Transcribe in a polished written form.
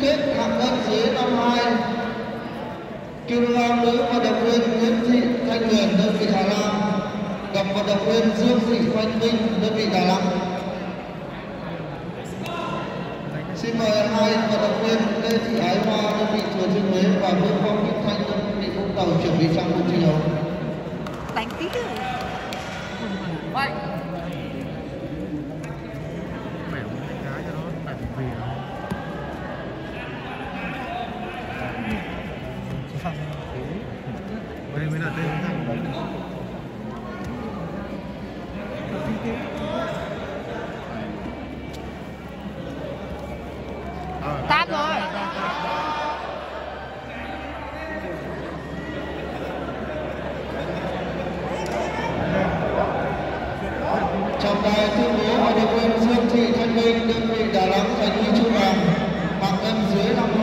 kết hạng cân dưới 52 kg nữ vận động viên Nguyễn Thị Thanh Huyền đơn vị Hà Nam gặp vận động viên Dương Thị Thanh Minh đơn vị Đà Nẵng. Xin mời hai vận động viên Lê Thị Ái Hoa đơn vị Thừa Thiên Huế và Vương Quang Vĩnh Thanh đơn vị Vũng Tàu chuẩn bị sang cuộc thi đấu. Đánh tí nữa. Vậy. Đây mới là tên Tát rồi. Trọng tài tuyên bố vận động viên Dương Thị Thanh Minh đơn vị Đà Nẵng giành huy chương vàng hạng cân dưới 50